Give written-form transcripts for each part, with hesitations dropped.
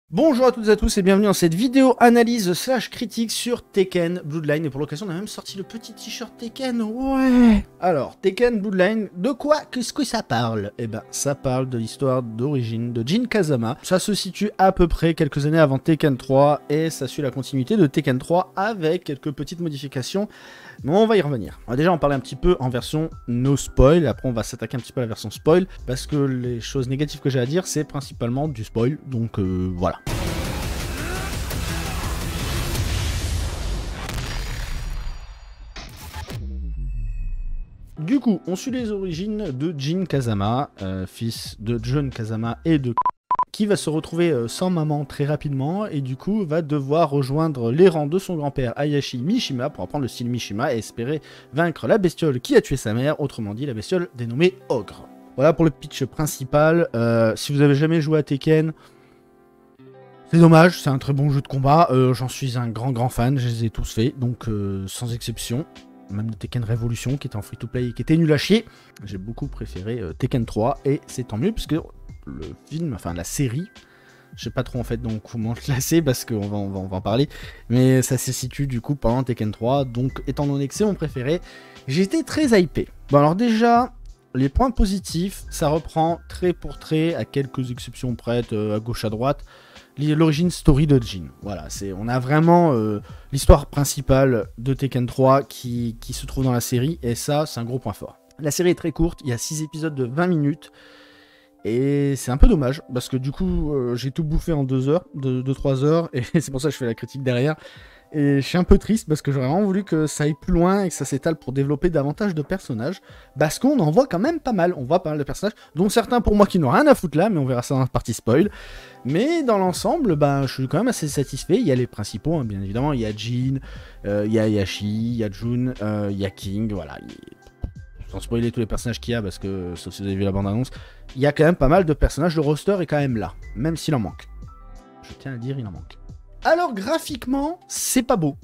Bonjour à toutes et à tous et bienvenue dans cette vidéo analyse slash critique sur Tekken Bloodline. Et pour l'occasion on a même sorti le petit t-shirt Tekken, ouais. Alors, Tekken Bloodline, de quoi qu'est-ce que ça parle? Eh ben, ça parle de l'histoire d'origine de Jin Kazama. Ça se situe à peu près quelques années avant Tekken 3 et ça suit la continuité de Tekken 3 avec quelques petites modifications. Mais on va y revenir. On va déjà en parler un petit peu en version no spoil, après on va s'attaquer un petit peu à la version spoil, parce que les choses négatives que j'ai à dire, c'est principalement du spoil, donc voilà. Du coup, on suit les origines de Jin Kazama, fils de John Kazama et de qui va se retrouver sans maman très rapidement et du coup va devoir rejoindre les rangs de son grand-père Hayashi Mishima pour apprendre le style Mishima et espérer vaincre la bestiole qui a tué sa mère, autrement dit la bestiole dénommée Ogre. Voilà pour le pitch principal. Si vous avez jamais joué à Tekken, c'est dommage, c'est un très bon jeu de combat, j'en suis un grand fan, je les ai tous faits, donc sans exception. Même de Tekken Revolution qui était en free-to-play et qui était nul à chier. J'ai beaucoup préféré Tekken 3 et c'est tant mieux puisque le film, enfin la série, je sais pas trop en fait donc comment le classer parce qu'on va en parler, mais ça se situe du coup pendant Tekken 3, donc étant donné que c'est mon préféré, j'étais très hypé. Bon alors déjà, les points positifs, ça reprend trait pour trait, à quelques exceptions prêtes, à gauche à droite, l'origine story de Jin. Voilà, on a vraiment l'histoire principale de Tekken 3 qui se trouve dans la série, et ça, c'est un gros point fort. La série est très courte, il y a 6 épisodes de 20 minutes, et c'est un peu dommage, parce que du coup, j'ai tout bouffé en 2 heures, 2-3 heures, et c'est pour ça que je fais la critique derrière. Et je suis un peu triste parce que j'aurais vraiment voulu que ça aille plus loin et que ça s'étale pour développer davantage de personnages. Parce qu'on en voit quand même pas mal. On voit pas mal de personnages, dont certains pour moi qui n'ont rien à foutre là, mais on verra ça dans la partie spoil. Mais dans l'ensemble, ben, je suis quand même assez satisfait. Il y a les principaux, hein, bien évidemment. Il y a Jin, il y a Yashi, il y a Jun, il y a King, voilà. Sans spoiler tous les personnages qu'il y a, parce que, sauf si vous avez vu la bande-annonce, il y a quand même pas mal de personnages. Le roster est quand même là, même s'il en manque. Je tiens à le dire, il en manque. Alors graphiquement, c'est pas beau.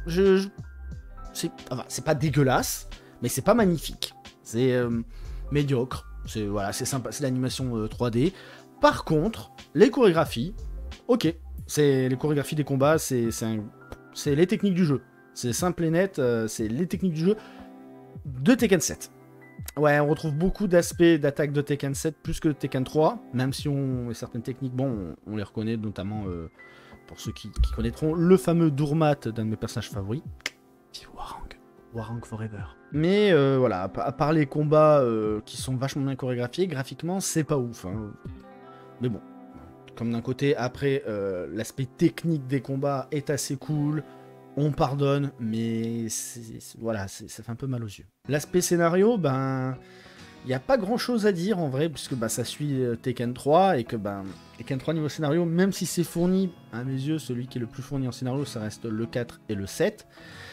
C'est pas dégueulasse, mais c'est pas magnifique. C'est médiocre. C'est sympa, c'est l'animation 3D. Par contre, les chorégraphies, ok. C'est les chorégraphies des combats, c'est les techniques du jeu. C'est simple et net, c'est les techniques du jeu de Tekken 7. Ouais, on retrouve beaucoup d'aspects d'attaque de Tekken 7 plus que de Tekken 3, même si certaines techniques, bon, on les reconnaît, notamment pour ceux qui connaîtront le fameux Dourmat d'un de mes personnages favoris. C'est Warang Forever. Mais voilà, à part les combats qui sont vachement bien chorégraphiés, graphiquement, c'est pas ouf. Hein. Mais bon, comme d'un côté, après, l'aspect technique des combats est assez cool. On pardonne, mais voilà, ça fait un peu mal aux yeux. L'aspect scénario, ben, il n'y a pas grand chose à dire en vrai, puisque bah, ça suit Tekken 3 et que Tekken 3 niveau scénario, même si c'est fourni, à mes yeux, celui qui est le plus fourni en scénario, ça reste le 4 et le 7.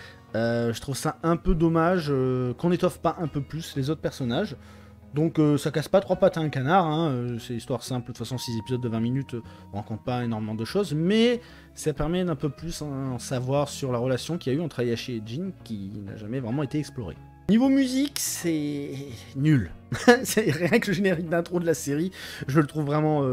Je trouve ça un peu dommage qu'on n'étoffe pas un peu plus les autres personnages. Donc ça casse pas trois pattes à un canard, hein, c'est histoire simple, de toute façon 6 épisodes de 20 minutes, on rencontre pas énormément de choses, mais ça permet d'un peu plus en savoir sur la relation qu'il y a eu entre Hayashi et Jin, qui n'a jamais vraiment été explorée. Niveau musique, c'est nul. C'est rien que le générique d'intro de la série, je le trouve vraiment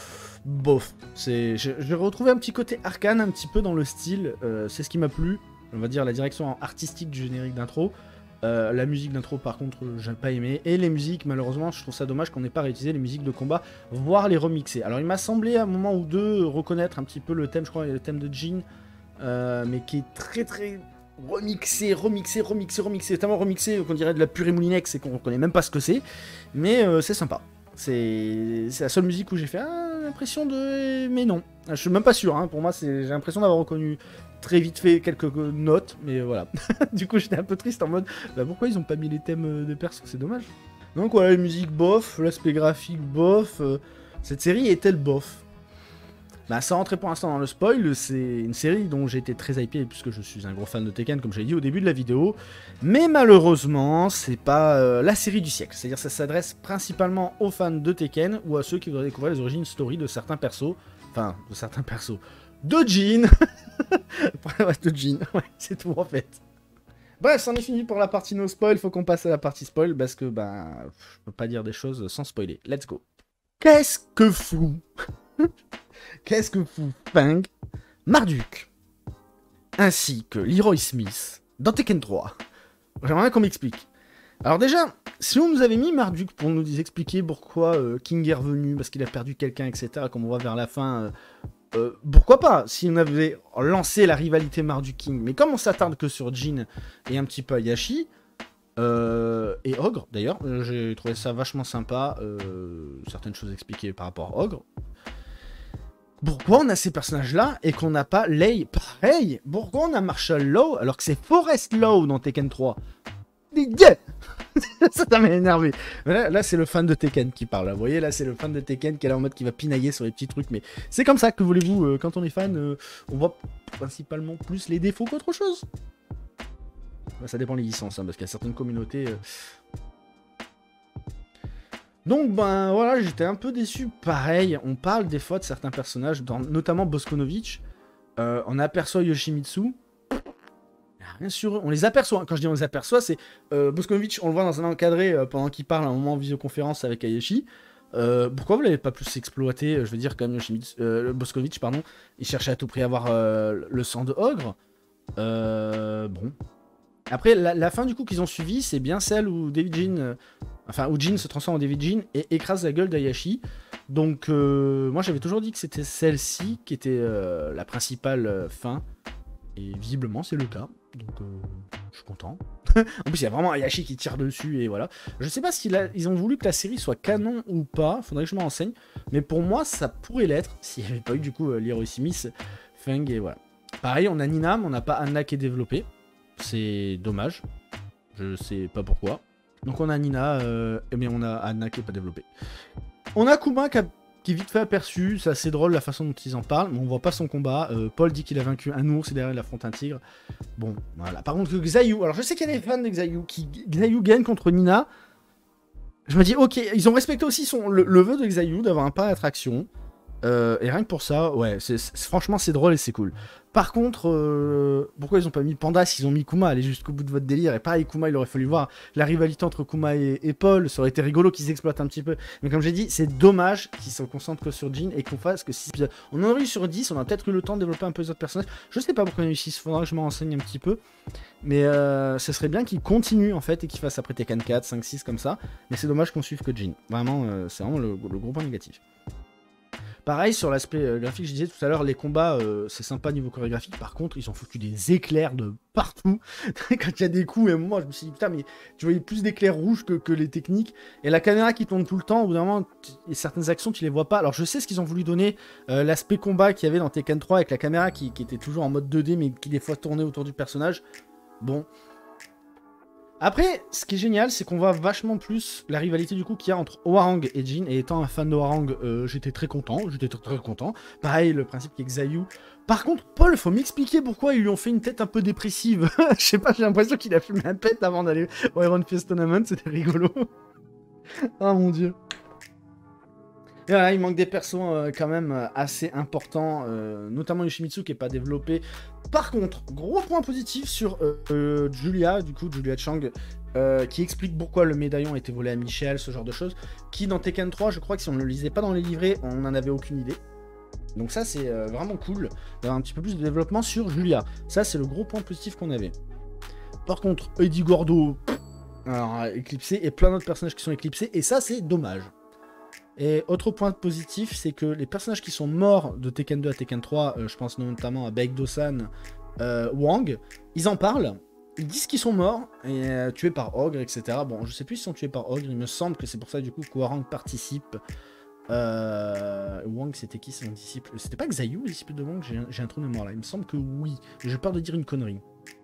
bof. J'ai retrouvé un petit côté arcane, un petit peu dans le style, c'est ce qui m'a plu, on va dire la direction artistique du générique d'intro. La musique d'intro par contre j'ai pas aimé, et les musiques malheureusement je trouve ça dommage qu'on n'ait pas réutilisé les musiques de combat, voire les remixer. Alors il m'a semblé à un moment ou deux reconnaître un petit peu le thème, je crois le thème de Jin, mais qui est très remixé, tellement remixé qu'on dirait de la purée moulinex et qu'on reconnaît même pas ce que c'est, mais c'est sympa. C'est la seule musique où j'ai fait l'impression de... mais non, je suis même pas sûr, hein. Pour moi j'ai l'impression d'avoir reconnu très vite fait quelques notes, mais voilà. Du coup j'étais un peu triste en mode, bah pourquoi ils ont pas mis les thèmes de perso, c'est dommage. Donc voilà, la musique bof, l'aspect graphique bof, cette série est-elle bof? Bah sans rentrer pour l'instant dans le spoil, c'est une série dont j'ai été très hypé puisque je suis un gros fan de Tekken comme j'ai dit au début de la vidéo, mais malheureusement c'est pas la série du siècle, c'est-à-dire ça s'adresse principalement aux fans de Tekken ou à ceux qui voudraient découvrir les origines story de certains persos, de Jin. De Jin, ouais, c'est tout en fait. Bref, c'en est fini pour la partie no spoil, faut qu'on passe à la partie spoil parce que je peux pas dire des choses sans spoiler. Let's go. Qu'est-ce que fou Qu'est-ce que fout Fang, Marduk, ainsi que Leroy Smith dans Tekken 3? J'aimerais bien qu'on m'explique. Alors déjà, si on nous avait mis Marduk pour nous expliquer pourquoi King est revenu, parce qu'il a perdu quelqu'un, etc., comme on voit vers la fin, pourquoi pas, si on avait lancé la rivalité Marduk-King. Mais comme on s'attarde que sur Jin et un petit peu Hayashi, et Ogre, d'ailleurs, j'ai trouvé ça vachement sympa, certaines choses expliquées par rapport à Ogre. Pourquoi on a ces personnages-là et qu'on n'a pas Lei? Pareil, pourquoi on a Marshall Law alors que c'est Forest Law dans Tekken 3? Ça m'a énervé. Là c'est le fan de Tekken qui parle. Vous voyez, là c'est le fan de Tekken qui est là en mode qui va pinailler sur les petits trucs. Mais c'est comme ça, que voulez-vous, quand on est fan, on voit principalement plus les défauts qu'autre chose. Ça dépend des licences, hein, parce qu'il y a certaines communautés... Donc ben voilà, j'étais un peu déçu. Pareil, on parle des fois de certains personnages, notamment Boskonovitch. On aperçoit Yoshimitsu. Rien sur eux. On les aperçoit. Quand je dis on les aperçoit, c'est Boskonovitch, on le voit dans un encadré pendant qu'il parle à un moment en visioconférence avec Hayashi. Pourquoi vous l'avez pas plus exploité? Je veux dire, quand même, Boskonovitch, pardon, il cherchait à tout prix à avoir le sang de Ogre. Bon. Après, la fin du coup qu'ils ont suivi, c'est bien celle où David Jin, où Jin se transforme en David Jin et écrase la gueule d'Hayashi. Donc, moi j'avais toujours dit que c'était celle-ci qui était la principale fin. Et visiblement, c'est le cas. Donc, je suis content. En plus, il y a vraiment Hayashi qui tire dessus et voilà. Je sais pas si ils ont voulu que la série soit canon ou pas. Faudrait que je me renseigne. Mais pour moi, ça pourrait l'être s'il n'y avait pas eu du coup Leroy Smith, Feng et voilà. Pareil, on a Nina, mais on n'a pas Anna qui est développée. C'est dommage. Je sais pas pourquoi. Donc on a Nina, mais on a Anna qui est pas développée. On a Kuma qui est vite fait aperçu. C'est assez drôle la façon dont ils en parlent, mais on voit pas son combat. Paul dit qu'il a vaincu un ours et derrière il affronte un tigre. Bon, voilà. Par contre, Xiaoyu, alors je sais qu'il y a des fans de Xiaoyu Xiaoyu gagne contre Nina. Je me dis, ok, ils ont respecté aussi le vœu de Xiaoyu d'avoir un pas d'attraction. Et rien que pour ça, ouais, franchement c'est drôle et c'est cool. Par contre, pourquoi ils ont pas mis Panda s'ils ont mis Kuma? Allez jusqu'au bout de votre délire. Et pareil, Kuma, il aurait fallu voir la rivalité entre Kuma et Paul. Ça aurait été rigolo qu'ils exploitent un petit peu. Mais comme j'ai dit, c'est dommage qu'ils se concentrent que sur Jin et qu'on fasse que 6 épisodes. On en aurait eu sur 10, on a peut-être eu le temps de développer un peu les autres personnages. Je sais pas pourquoi il y en a eu 6, faudra que je me renseigne un petit peu. Mais ce serait bien qu'ils continuent en fait et qu'ils fassent après Tekken 4, 5, 6 comme ça. Mais c'est dommage qu'on suive que Jin. Vraiment, c'est vraiment le gros point négatif. Pareil, sur l'aspect graphique, je disais tout à l'heure, les combats, c'est sympa niveau chorégraphique. Par contre, ils ont foutu des éclairs de partout. Quand il y a des coups, et moi, je me suis dit, putain, mais tu voyais plus d'éclairs rouges que les techniques. Et la caméra qui tourne tout le temps, au bout d'un moment, certaines actions, tu les vois pas. Alors, je sais ce qu'ils ont voulu donner, l'aspect combat qu'il y avait dans Tekken 3 avec la caméra qui était toujours en mode 2D, mais qui des fois tournait autour du personnage. Bon. Après, ce qui est génial, c'est qu'on voit vachement plus la rivalité du coup qu'il y a entre Hwoarang et Jin. Et étant un fan de Hwoarang, j'étais très content. Pareil, le principe qui est Xiaoyu. Par contre, Paul, faut m'expliquer pourquoi ils lui ont fait une tête un peu dépressive. Je sais pas, j'ai l'impression qu'il a fumé un pet avant d'aller au Iron Fist Tournament, c'était rigolo. Oh mon dieu. Et voilà, il manque des persos quand même assez importants, notamment Yoshimitsu qui est pas développé. Par contre, gros point positif sur Julia, du coup, Julia Chang, qui explique pourquoi le médaillon a été volé à Michel, ce genre de choses, qui dans Tekken 3, je crois que si on ne le lisait pas dans les livrets, on n'en avait aucune idée. Donc ça, c'est vraiment cool d'avoir un petit peu plus de développement sur Julia. Ça, c'est le gros point positif qu'on avait. Par contre, Eddie Gordo, alors, éclipsé, et plein d'autres personnages qui sont éclipsés, et ça, c'est dommage. Et autre point positif, c'est que les personnages qui sont morts de Tekken 2 à Tekken 3, je pense notamment à Baekdo-san, Wang, ils en parlent, ils disent qu'ils sont morts, et tués par Ogre, etc. Bon, je sais plus s'ils sont tués par Ogre, il me semble que c'est pour ça du coup qu'Hwoarang participe. Wang, c'était qui son disciple? C'était pas Xiaoyu, le disciple de Wang? J'ai un trou de mémoire là, il me semble que oui. J'ai peur de dire une connerie.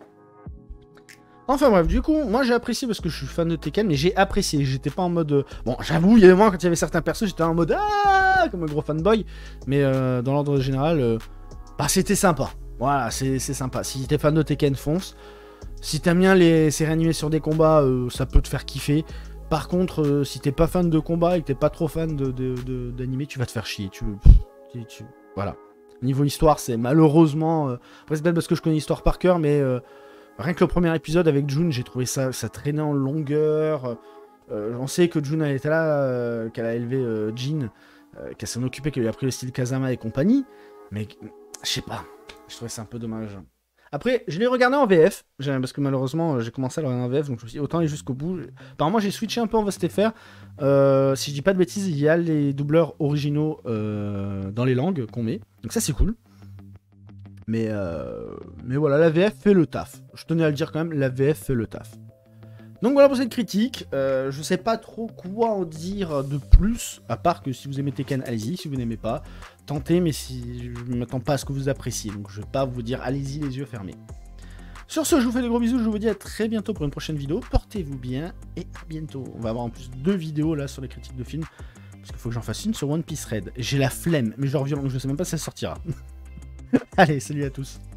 Enfin bref, du coup, moi j'ai apprécié parce que je suis fan de Tekken, mais j'ai apprécié. J'étais pas en mode. Bon, j'avoue, il y a des moments quand il y avait certains persos, j'étais en mode ah comme un gros fanboy. Mais dans l'ordre général, bah c'était sympa. Voilà, c'est sympa. Si t'es fan de Tekken, fonce. Si t'aimes bien les séries animées sur des combats, ça peut te faire kiffer. Par contre, si t'es pas fan de combat et que t'es pas trop fan d'animé, tu vas te faire chier. Voilà. Niveau histoire, c'est malheureusement. Après, c'est peut-être parce que je connais l'histoire par cœur, mais. Rien que le premier épisode avec Jun, j'ai trouvé ça traînait en longueur. On sait que Jun elle était là, qu'elle a élevé Jin. qu'elle s'en occupait, qu'elle lui a pris le style Kazama et compagnie. Mais je sais pas, je trouvais ça un peu dommage. Après, je l'ai regardé en VF, parce que malheureusement, j'ai commencé à le regarder en VF, donc je me suis dit, autant aller jusqu'au bout. Apparemment, j'ai switché un peu en VSTFR. Si je dis pas de bêtises, il y a les doubleurs originaux dans les langues qu'on met. Donc ça, c'est cool. Mais voilà, la VF fait le taf. Je tenais à le dire quand même, la VF fait le taf. Donc voilà pour cette critique. Je sais pas trop quoi en dire de plus, à part que si vous aimez Tekken, allez-y. Si vous n'aimez pas, tentez, mais si je ne m'attends pas à ce que vous appréciez. Donc je vais pas vous dire allez-y les yeux fermés. Sur ce, je vous fais des gros bisous. Je vous dis à très bientôt pour une prochaine vidéo. Portez-vous bien et à bientôt. On va avoir en plus 2 vidéos là sur les critiques de films. Parce qu'il faut que j'en fasse une sur One Piece Red. J'ai la flemme, mais genre violent, donc je sais même pas si ça sortira. Allez, salut à tous.